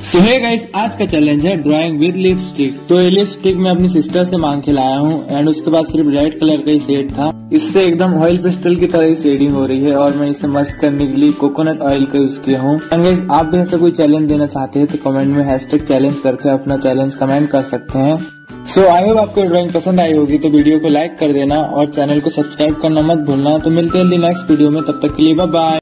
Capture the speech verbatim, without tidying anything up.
सो hey guys, आज का challenge है ड्राइंग विद लिपस्टिक। तो ये लिपस्टिक मैं अपनी सिस्टर से मांग के लाया हूँ एंड उसके बाद सिर्फ रेड कलर का ही शेड था। इससे एकदम ऑयल क्रिस्टल की तरह ही शेडिंग हो रही है और मैं इसे मर्ज करने के लिए कोकोनट ऑयल का यूज किया हूँ। एंड गाइस, आप भी ऐसा कोई चैलेंज देना चाहते हैं तो कमेंट में हैशटैग चैलेंज करके अपना चैलेंज कमेंट कर सकते हैं। सो आई होप आपको ड्राइंग पसंद आई होगी, तो वीडियो को लाइक कर देना और चैनल को सब्सक्राइब करना मत भूलना। तो मिलते हैं नेक्स्ट वीडियो में, तब तक के लिए बाय बाय।